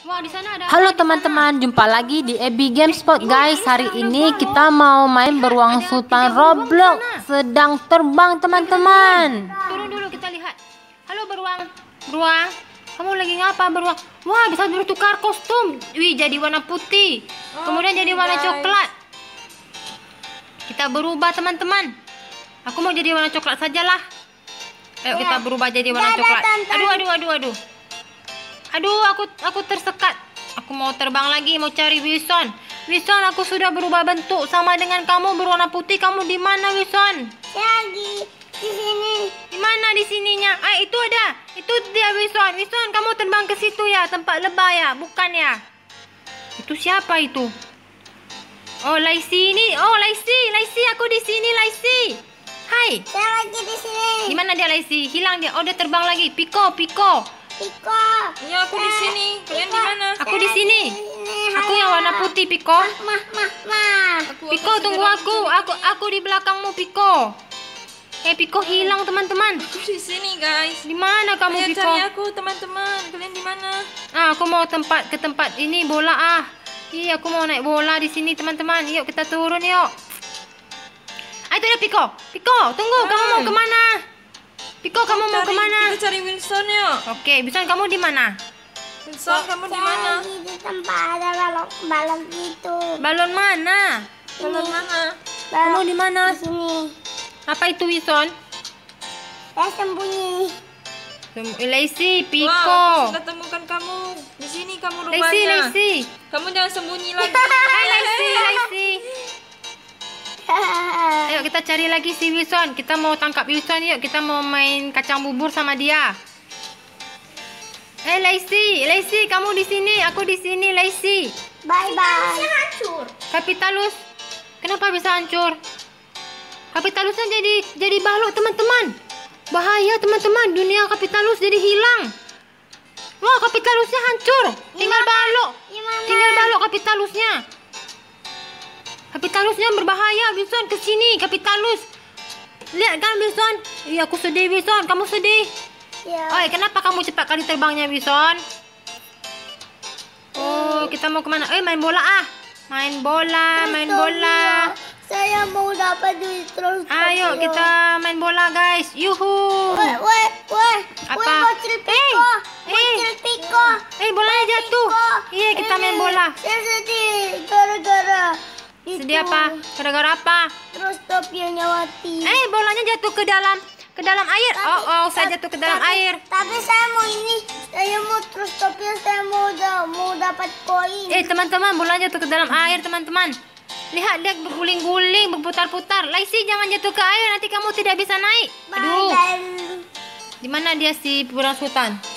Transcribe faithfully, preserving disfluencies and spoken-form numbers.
Wah, di sana ada. Halo teman-teman, jumpa lagi di Abby Gamespot guys. Hari ini kita mau main beruang sultan Roblox. Sedang terbang teman-teman. Turun dulu kita lihat. Halo beruang. Beruang. Kamu lagi ngapa beruang? Wah, bisa bertukar kostum. Wih, jadi warna putih. Kemudian jadi warna coklat. Kita berubah teman-teman. Aku mau jadi warna coklat sajalah. Ayo kita berubah jadi warna coklat. Aduh, aduh, aduh, aduh. Aduh, aku aku tersekat. Aku mau terbang lagi, mau cari Wilson. Wilson, aku sudah berubah bentuk sama dengan kamu berwarna putih. Kamu di mana, Wilson? Lagi di sini. Di mana di sininya? Ah, itu ada. Itu dia Wilson. Wilson, kamu terbang ke situ ya, tempat lebah ya, bukan ya? Itu siapa itu? Oh, Laisi ini. Oh, Laisi, Laisi, aku di sini, Laisi. Hai. Saya lagi di sini. Di mana dia Laisi? Hilang dia. Oh, dia terbang lagi. Piko, Piko. Piko. Ya, aku di sini. Kalian di mana? Aku di sini. Aku yang warna putih, Piko. Mah, mah, mah. Aku, Piko, aku tunggu segera aku. mencari Aku aku di belakangmu, Piko. Eh, Piko hilang, teman-teman. Aku di sini, guys. Di mana kamu, Kalian Piko? cari aku, teman-teman. Kalian di mana? Ah, aku mau tempat ke tempat ini bola ah. Iya, aku mau naik bola di sini, teman-teman. Yuk kita turun yuk. Ah, itu ada Piko. Piko, tunggu. Kamu mau Hai. kemana? Piko, kamu mau Cari- kemana? Kita cari Wilson yuk. Oke, Wilson, kamu di mana? Wilson, kamu di Saya mana? lagi di tempat ada balok balok gitu. Balon mana? Balon mana? Kamu Balok di mana? di sini. Apa itu, Wilson? Saya sembunyi. Lacy, Wah, Piko. aku sudah temukan kamu. Di sini kamu Lacy, rupanya. Lacy. Kamu jangan sembunyi lagi. Hai, Lacy, Lacy. Ayo kita cari lagi si Wilson. Kita mau tangkap Wilson yuk. Kita mau main kacang bubur sama dia. Eh, Lacy, Lacy, kamu di sini. Aku di sini, Lacy. Bye bye. Hancur. Kapitalus. Kenapa bisa hancur? Kapitalusnya jadi jadi balok, teman-teman. Bahaya, teman-teman. Dunia Kapitalus jadi hilang. Wah, Kapitalusnya hancur. Tinggal balok. Gimana? Tinggal balok Kapitalusnya. Kapitalusnya berbahaya, Wilson, ke sini, Kapitalus. Lihat kan, Wilson? Iya, aku sedih, Wilson. Kamu sedih? Ya. Oi, kenapa kamu cepat kali terbangnya, Wilson? Oh, kita mau kemana? Eh, main bola ah. Main bola, main bola. Saya mau dapat duit terus. Ayo kita main bola, guys. Yuhu. Weh, weh, weh. Apa? Weh, bocil Piko. Eh, Bocil Piko. Eh, bolanya jatuh. Piko. Iya, kita main Ini, bola. Saya sedih gara-gara Sedih itu. apa? Gara-gara apa? Terus topinya mati. Eh, bolanya jatuh ke dalam ke dalam air. Tapi- Oh, oh, saya tapi- jatuh ke dalam tapi- air. Tapi saya mau ini, saya mau terus topinya saya mau da- mau dapat koin. Eh, teman-teman, bolanya jatuh ke dalam air, teman-teman. Lihat, lihat berguling-guling, berputar-putar. Lacy, jangan jatuh ke air, nanti kamu tidak bisa naik. Bye, Aduh, bye. di mana dia si Burung Sultan?